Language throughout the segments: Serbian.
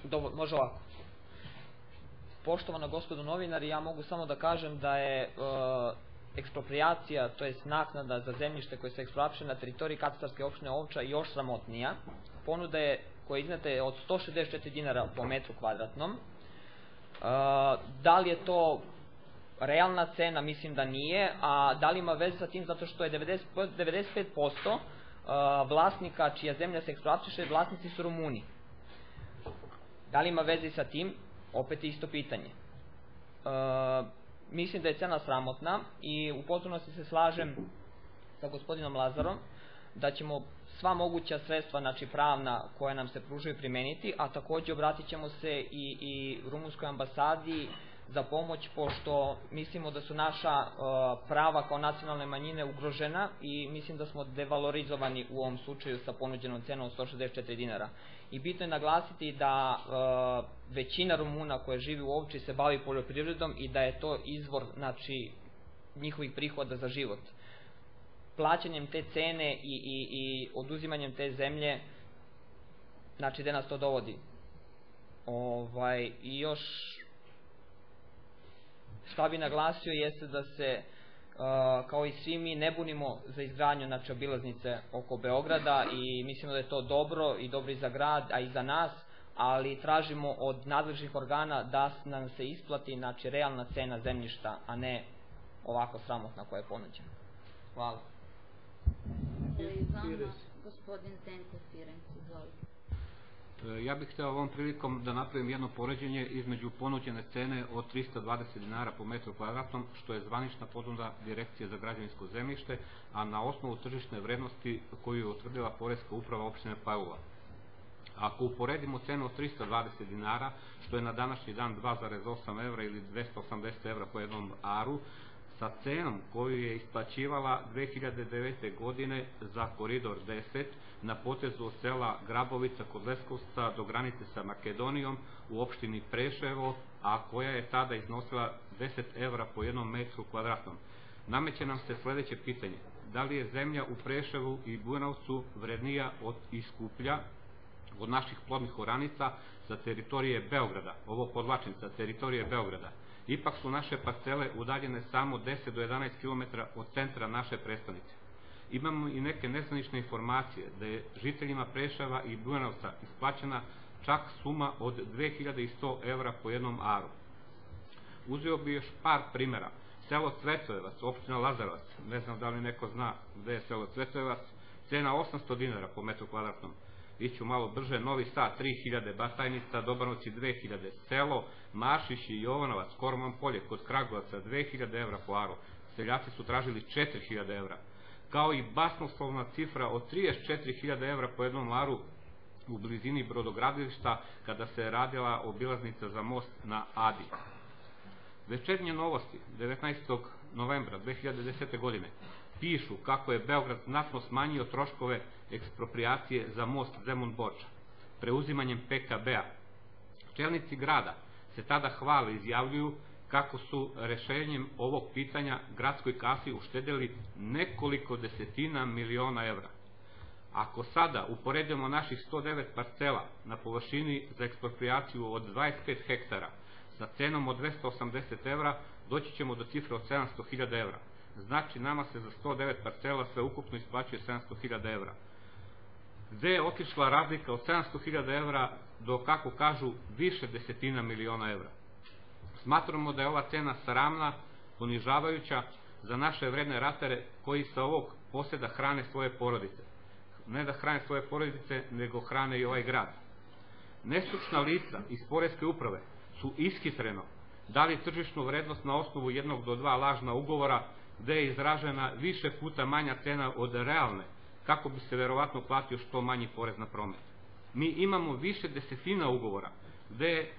Može ovako. Poštovana gospodo novinari, ja mogu samo da kažem da je eksproprijacija, to je naknada za zemljište koje se ekspropriše na teritoriji katastarske opštine Ovča još sramotnija. Ponuda je koja je izneta od 164 dinara po metru kvadratnom. Da li je to realna cena? Mislim da nije. A da li ima veze sa tim? Zato što je 95% vlasnika čija zemlja se ekspropriše, vlasnici su Rumuni. Da li ima veze sa tim? Opet isto pitanje. Mislim da je cena sramotna i u potpunosti se slažem sa gospodinom Lazarom da ćemo sva moguća sredstva, znači pravna, koja nam se pružaju primeniti, a takođe obratit ćemo se i rumunskoj ambasadi za pomoć, pošto mislimo da su naša prava kao nacionalne manjine ugrožena i mislim da smo devalorizovani u ovom slučaju sa ponuđenom cenom od 164 dinara. I bitno je naglasiti da većina Rumuna koja živi u Ovči se bavi poljoprivredom i da je to izvor, znači, njihovih prihoda za život. Plaćanjem te cene i oduzimanjem te zemlje, znači, gde nas to dovodi. I još šta bi naglasio jeste da se, kao i svi mi, ne bunimo za izgradnju, znači, obilaznice oko Beograda i mislimo da je to dobro i dobro i za grad, a i za nas, ali tražimo od nadležnih organa da nam se isplati, znači, realna cena zemljišta, a ne ovako sramotna koja je ponuđena. Hvala. Gospodin Zdenko Firenc, izvolite. Ja bih hteo ovom prilikom da napravim jedno poređenje između ponuđene cene od 320 dinara po metru kvadratnom, što je zvanična ponuda Direkcije za građevinsko zemljište, a na osnovu tržišne vrednosti koju je utvrdila Poreska uprava opštine Palilula. Ako uporedimo cenu od 320 dinara, što je na današnji dan 2,8 evra ili 280 evra po jednom aru, sa cenom koju je isplaćivala 2009. godine za Koridor 10 na potezu od sela Grabovica kod Leskovca do granice sa Makedonijom u opštini Preševo, a koja je tada iznosila 10 evra po jednom metru kvadratnom. Nameće nam se sledeće pitanje: da li je zemlja u Preševu i Bujanovcu vrednija i skuplja od naših plodnih oranica sa teritorije Beograda? Ovo podvlačim, sa teritorije Beograda. Ipak su naše parcele udaljene samo 10 do 11 km od centra naše prestonice. Imamo i neke nezvanične informacije da je žiteljima Preševa i Bujanovca isplaćena čak suma od 2100 evra po jednom aru. Uzeo bi još par primera. Selo Cvetojevac, opština Lazarevac, ne znam da li neko zna gde je selo Cvetojevac, cena 800 dinara po metru kvadratnom. Iću malo brže, Novi Sad 3000, Batajnica, Dobanovci 2000, selo Mašić i Jovanovac, Koroman polje kod Kragujevca 2000 evra po aru, seljaci su tražili 4000 evra, kao i basnoslovna cifra od 34.000 evra po jednom aru u blizini brodogradilišta kada se radila obilaznica za most na Adi. Večernje novosti 19. novembra 2010. godine pišu kako je Beograd znatno smanjio troškove eksproprijacije za most Zemun-Borča, preuzimanjem PKB-a. Čelnici grada se tada hvale i izjavljuju kako su rešenjem ovog pitanja gradskoj kasi uštedeli nekoliko desetina miliona evra. Ako sada uporedimo naših 109 parcela na površini za eksproprijaciju od 25 hektara sa cenom od 280 evra, doći ćemo do cifre od 700.000 evra. Znači, nama se za 109 parcela sve ukupno isplaćuje 700.000 evra. Gde je otišla razlika od 700.000 evra do, kako kažu, više desetina miliona evra? Smatramo da je ova cena sramna, ponižavajuća za naše vredne ratare koji sa ovog poseda hrane svoje porodice. Ne da hrane svoje porodice, nego hrane i ovaj grad. Nestručna lica iz Poreske uprave su ishitreno dali tržišnu vrednost na osnovu 1 do 2 lažna ugovora gde je izražena više puta manja cena od realne, kako bi se verovatno platio što manji porez na promet. Mi imamo više desetina ugovora gde je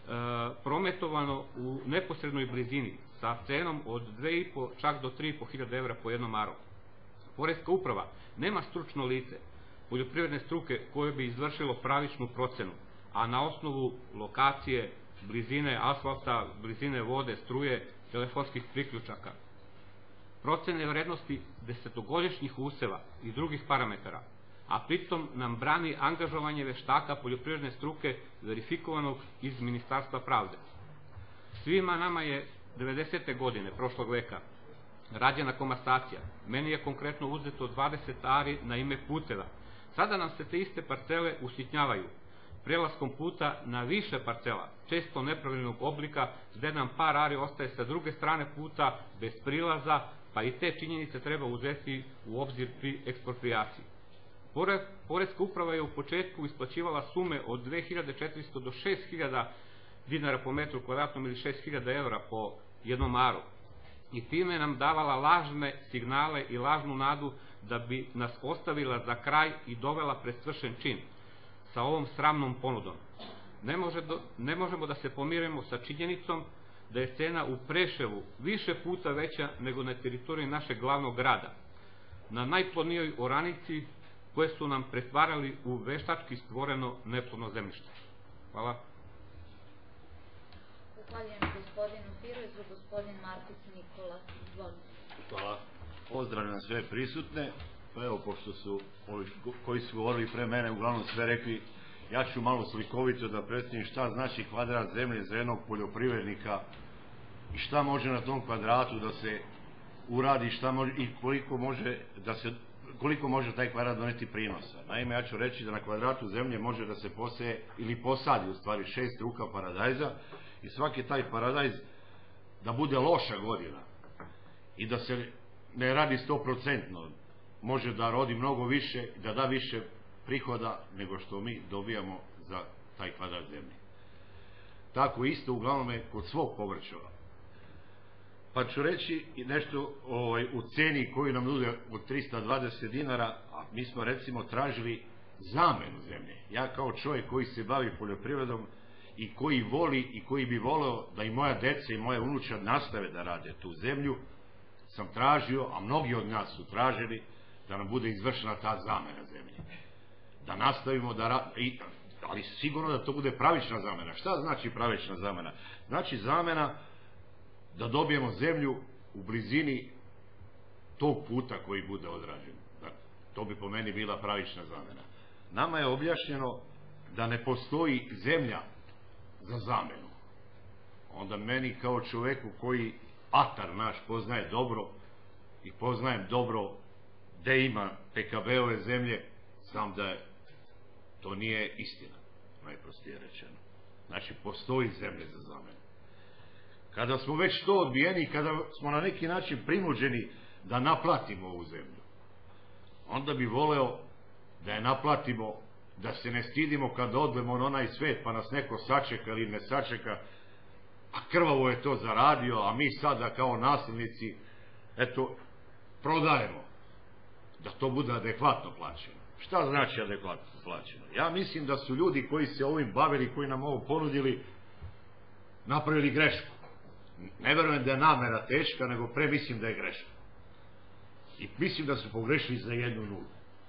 prometovano u neposrednoj blizini sa cenom od 2,5 čak do 3.500 evra po jednom aru. Poreska uprava nema stručno lice poljoprivredne struke koje bi izvršilo pravičnu procenu, a na osnovu lokacije, blizine asfalta, blizine vode, struje, telefonskih priključaka, procene vrednosti desetogodišnjih useva i drugih parametara, a pritom nam brani angažovanje veštaka poljoprivredne struke verifikovanog iz Ministarstva pravde. Svima nama je 90. godine prošlog veka rađena komasacija. Meni je konkretno uzeto 20 ari na ime puteva. Sada nam se te iste parcele usitnjavaju prelaskom puta na više parcela, često nepravilnog oblika, gde nam par ari ostaje sa druge strane puta bez prilaza, pa i te činjenice treba uzeti u obzir pri eksproprijaciji. Poreska uprava je u početku isplaćivala sume od 2400 do 6000 dinara po metru kvadratnom ili 6000 evra po jednom aru. I time nam davala lažne signale i lažnu nadu da bi nas ostavila za kraj i dovela pred svršen čin sa ovom sramnom ponudom. Ne možemo da se pomirimo sa činjenicom da je cena u Preševu više puta veća nego na teritoriji našeg glavnog grada, na najplodnijoj oranici koje su nam pretvarali u veštački stvoreno neplodno zemljište. Hvala. Zahvaljujem gospodinu Firozu, gospodin Markić Nikola. Izvolite. Hvala. Pozdravljam sve prisutne. Pa evo, pošto su ovi koji su govorili pre mene uglavnom sve rekli, ja ću malo slikovito da predstavim šta znači kvadrat zemlje za jednog poljoprivrednika i šta može na tom kvadratu da se uradi, šta može i koliko može taj kvadrat doneti prinosa. Naime, ja ću reći da na kvadratu zemlje može da se poseje ili posadi u stvari 6 ruka paradajza i svaki taj paradajz da bude loša godina i da se ne radi 100%, može da rodi mnogo više, da da više prihoda nego što mi dobijamo za taj kvadrat zemlje. Tako isto uglavnom je kod svog povrćova. Pa ću reći nešto u ceni koju nam nude od 320 dinara, a mi smo recimo tražili zamenu zemlje. Ja kao čovjek koji se bavi poljoprivredom i koji voli i koji bi voleo da i moja deca i moja unučad nastave da rade tu zemlju, sam tražio, a mnogi od nas su tražili, da nam bude izvršena ta zamena zemlje. Da nastavimo da radimo, ali sigurno da to bude pravična zamena. Šta znači pravična zamena? Znači zamena da dobijemo zemlju u blizini tog puta koji bude odrađen. To bi po meni bila pravična zamena. Nama je objašnjeno da ne postoji zemlja za zamenu. Onda meni kao čoveku koji atar naš poznaje dobro i poznajem dobro gde ima PKB-ove zemlje, znam da to nije istina, najprostije rečeno. Znači, postoji zemlje za zamenu. Kada smo već to odbijeni, kada smo na neki način prinuđeni da naplatimo ovu zemlju, onda bi voleo da je naplatimo, da se ne stidimo kada odemo na onaj svet pa nas neko sačeka ili ne sačeka, a krvavo je to zaradio, a mi sada kao nasljednici, eto, prodajemo da to bude adekvatno plaćeno. Šta znači adekvatno plaćeno? Ja mislim da su ljudi koji se ovim bavili, koji nam ovo ponudili, napravili grešku. Ne verujem da je namera teška, nego pre mislim da je greška. I mislim da su pogrešili za 1 nulu.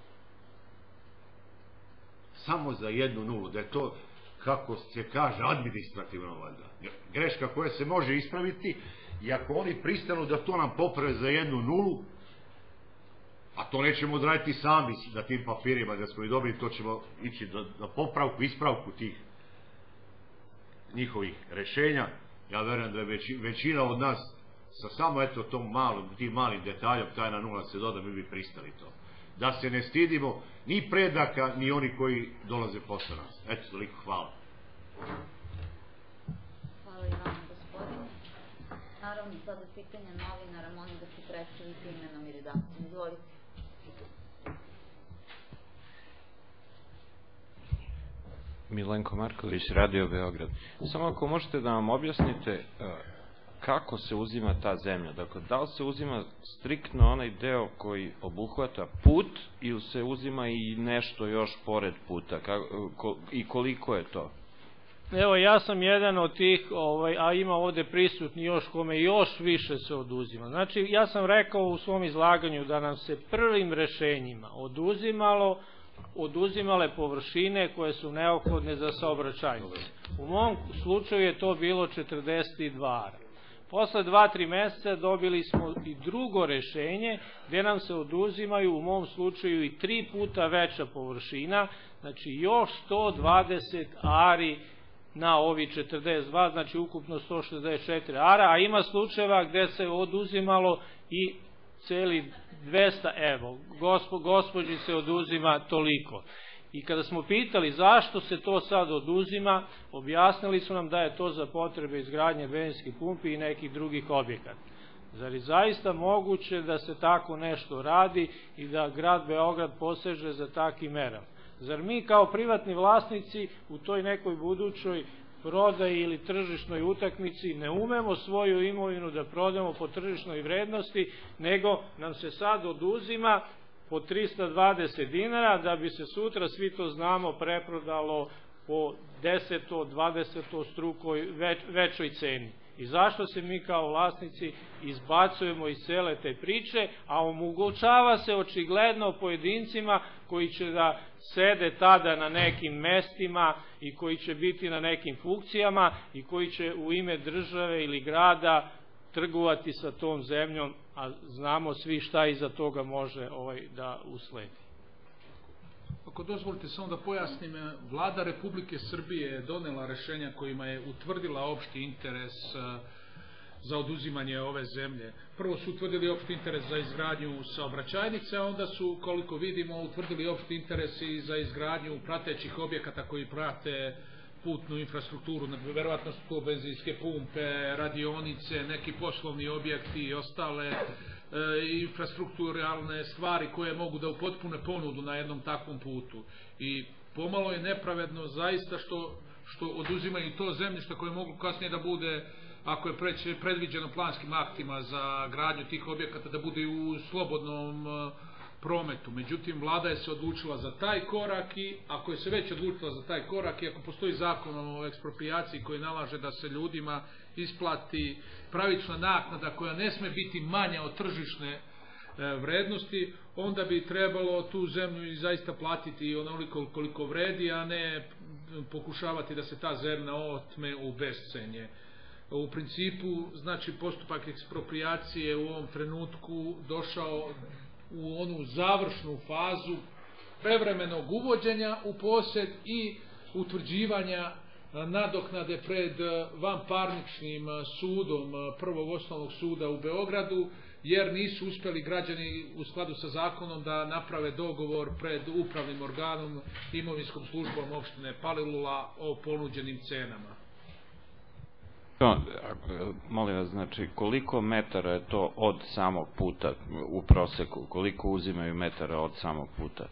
Samo za 1 nulu, da je to, kako se kaže, administrativno valjda. Greška koja se može ispraviti i ako oni pristanu da to nam poprave za 1 nulu, a to nećemo odraditi sami na tim papirima da smo i dobili, to ćemo ići na popravku, ispravku tih njihovih rešenja. Ja verujem da je većina od nas sa samo eto tim malim detaljom, tajna nula se doda, mi bi pristali to. Da se ne stidimo ni predaka, ni oni koji dolaze posle nas. Eto, toliko, hvala. Hvala i vama, gospodine. Naravno, sada pitanja novinara, molim da se predstavite imenom i redakcijom. Izvolite. Milenko Marković, Radio Beograd. Samo ako možete da nam objasnite kako se uzima ta zemlja. Dakle, da li se uzima striktno onaj deo koji obuhvata put ili se uzima i nešto još pored puta? I koliko je to? Evo, ja sam jedan od tih, a ima ovde prisutni još kome još više se oduzima. Znači, ja sam rekao u svom izlaganju da nam se prvim rešenjima oduzimale površine koje su neophodne za saobraćajnice. U mom slučaju je to bilo 42 ara. Posle 2-3 meseca dobili smo i drugo rešenje gde nam se oduzimaju u mom slučaju i 3 puta veća površina, znači još 120 ari na ovi 42, znači ukupno 164 ara, a ima slučajeva gde se oduzimalo i celi 200, evo, gospođi se oduzima toliko. I kada smo pitali zašto se to sad oduzima, objasnili su nam da je to za potrebe izgradnje benzinskih pumpi i nekih drugih objekata. Zar je zaista moguće da se tako nešto radi i da grad Beograd poseže za takvim merama? Zar mi kao privatni vlasnici u toj nekoj budućoj prodaji ili tržišnoj utakmici ne umemo svoju imovinu da prodamo po tržišnoj vrednosti, nego nam se sad oduzima po 320 dinara da bi se sutra, svi to znamo, preprodalo po 10, 20 strukoj većoj ceni. I zašto se mi kao vlasnici izbacujemo iz cele te priče, a omogućava se očigledno pojedincima koji će da sede tada na nekim mestima i koji će biti na nekim funkcijama i koji će u ime države ili grada trgovati sa tom zemljom, a znamo svi šta iza toga može da usledi. Ako dozvolite samo da pojasnim, Vlada Republike Srbije je donela rešenja kojima je utvrdila opšti interes za oduzimanje ove zemlje. Prvo su utvrdili opšti interes za izgradnju saobraćajnice, a onda su, koliko vidimo, utvrdili opšti interes i za izgradnju pratećih objekata koji prate putnu infrastrukturu, verovatno su to benzinske pumpe, radionice, neki poslovni objekti i ostale infrastrukturalne stvari koje mogu da upotpune ponudu na jednom takvom putu. I pomalo je nepravedno zaista što oduzimaju to zemljište koje mogu kasnije da bude, ako je predviđeno planskim aktima za gradnju tih objekata, da bude u slobodnom prometu. Međutim, vlada je se odlučila za taj korak i ako je se već odlučila za taj korak i ako postoji zakon o eksproprijaciji koji nalaže da se ljudima isplati pravična naknada koja ne sme biti manja od tržišne vrednosti, onda bi trebalo tu zemlju i zaista platiti onoliko koliko vredi, a ne pokušavati da se ta zemlja otme u bescenje. U principu, znači, postupak eksproprijacije u ovom trenutku došao u onu završnu fazu prevremenog uvođenja u posed i utvrđivanja nadoknade pred vanparničnim sudom Prvog osnovnog suda u Beogradu, jer nisu uspeli građani u skladu sa zakonom da naprave dogovor pred upravnim organom, imovinskom službom opštine Palilula o ponuđenim cenama. Molim vas, znači, koliko metara je to od samog puta u proseku? Koliko uzimaju metara od samog puta?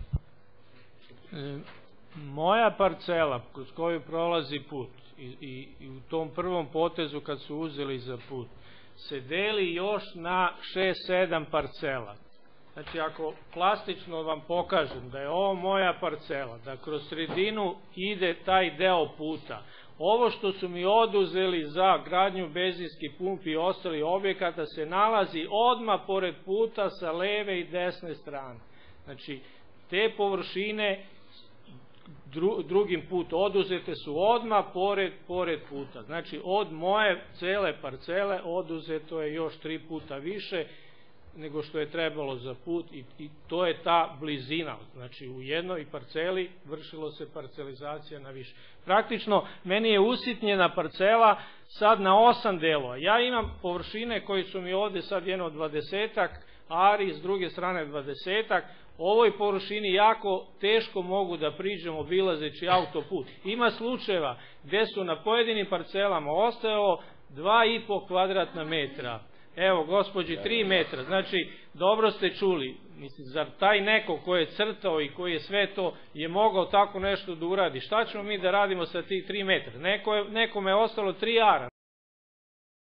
Moja parcela kroz koju prolazi put i u tom prvom potezu kad su uzeli za put se deli još na 6-7 parcela. Znači, ako plastično vam pokažem da je ovo moja parcela, da kroz sredinu ide taj deo puta, ovo što su mi oduzeli za gradnju benzinskih pumpi i ostalih objekata se nalazi odmah pored puta sa leve i desne strane. Znači, te površine drugim put oduzete su odmah pored puta. Znači, od moje cele parcele oduzeto je još 3 puta više nego što je trebalo za put i to je ta blizina. Znači, u jednoj parceli vršilo se parcelizacija na više. Praktično, meni je usitnjena parcela sad na 8 delova. Ja imam površine koji su mi ovde sad jedno 20-ak ari, s druge strane 20-ak. Ovoj površini jako teško mogu da priđem obilazeći autoput. Ima slučajeva gde su na pojedinim parcelama ostajalo 2,5 kvadratna metra. Evo, gospođi, 3 metra. Znači, dobro ste čuli. Mislim, zar taj neko ko je crtao i koji je sve to je mogao tako nešto da uradi? Šta ćemo mi da radimo sa tih 3 metra? Nekome je ostalo 3 ara.